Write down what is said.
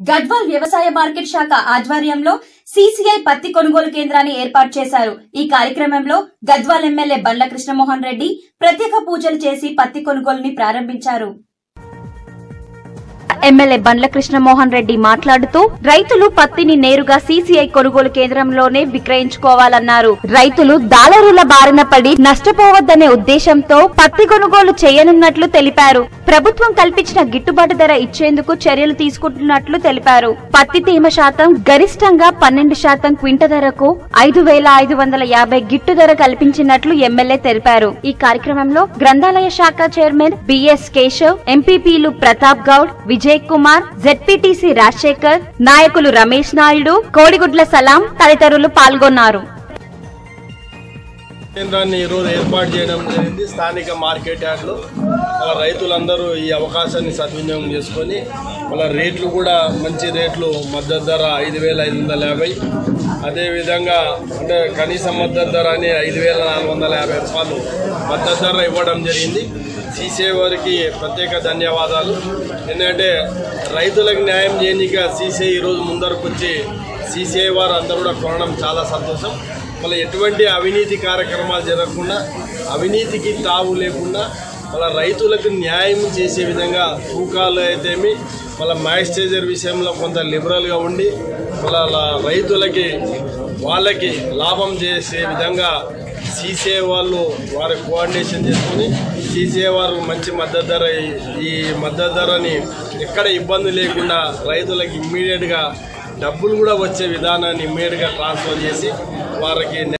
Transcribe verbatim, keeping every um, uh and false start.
గద్వాల్ వ్యవసాయ మార్కెట్ శాఖ ఆధ్వర్యంలో సీసీఐ పత్తి కొనుగోలు కేంద్రాన్ని ఏర్పాటు చేశారు। ఈ కార్యక్రమంలో గద్వాల్ ఎమ్మెల్యే బండ్ల కృష్ణమోహన్ రెడ్డి ప్రత్యేక పూజలు చేసి పత్తి కొనుగోలుని ప్రారంభించారు। ఎమ్మెల్యే బండ్ల కృష్ణమోహన్ రెడ్డి మాట్లాడుతూ రైతులు పత్తిని నేరుగా సీసీఐ కొనుగోలు కేంద్రంలోనే విక్రయించుకోవాలన్నారు। రైతులు దాలరుల బారిన పడి నష్టపోవద్దనే ఉద్దేశంతో పత్తి కొనుగోలు చేయనున్నట్లు తెలిపారు। ప్రభుత్వం కల్పించిన గిట్టుబాటు ధర ఇచ్చేందుకు చర్యలు తీసుకుంటున్నట్లు తెలిపారు। పత్తి తేమ శాతం గరిష్టంగా పన్నెండు శాతం క్వింట ధరకు ఐదు వేల ఐదు వందల యాభై గిట్టు ధర కల్పించినట్లు ఎమ్మెల్యే తెలిపారు। ఈ కార్యక్రమంలో గ్రంథాలయ శాఖ చైర్మన్ బిఎస్ కేశవ్, ఎంపీపీలు ప్రతాప్ గౌడ్, విజయ్ కుమార్, జెడ్పీటీసీ రాజశేఖర్, నాయకులు రమేష్ నాయుడు, కోడిగుడ్ల సలాం తదితరులు పాల్గొన్నారు। కేంద్రాన్ని ఈరోజు ఏర్పాటు చేయడం జరిగింది స్థానిక మార్కెట్ యార్డ్లో। వాళ్ళ రైతులందరూ ఈ అవకాశాన్ని సద్వినియోగం చేసుకొని వాళ్ళ రేట్లు కూడా మంచి రేట్లు, మద్దతు ధర ఐదు వేల ఐదు వందల యాభై అదేవిధంగా అంటే కనీస మద్దతు ధర అని ఐదు వేల నాలుగు వందల యాభై రూపాయలు మద్దతు ధర ఇవ్వడం జరిగింది। సీసీఐ వారికి ప్రత్యేక ధన్యవాదాలు। ఎందుకంటే రైతులకు న్యాయం చేయనిక సీసీఐ ఈరోజు ముందరకు వచ్చి సీసీఐ వారు అందరూ కూడా కొనడం చాలా సంతోషం। మళ్ళీ ఎటువంటి అవినీతి కార్యక్రమాలు జరగకుండా, అవినీతికి తావు లేకుండా వాళ్ళ రైతులకు న్యాయం చేసే విధంగా తూకాలు అయితేమి వాళ్ళ మాయిశ్చరైజర్ విషయంలో కొంత లిబరల్గా ఉండి వాళ్ళ రైతులకి వాళ్ళకి లాభం చేసే విధంగా సీసీఐ వాళ్ళు వారి కోఆర్డినేషన్ చేసుకుని సీసీఐ వారు మంచి మద్దతు ధర ఈ మద్దతు ధరని ఎక్కడ ఇబ్బంది లేకుండా రైతులకు ఇమ్మీడియట్గా డబ్బులు కూడా వచ్చే విధానాన్ని ఇమ్మీడియట్గా ట్రాన్స్ఫర్ చేసి వారికి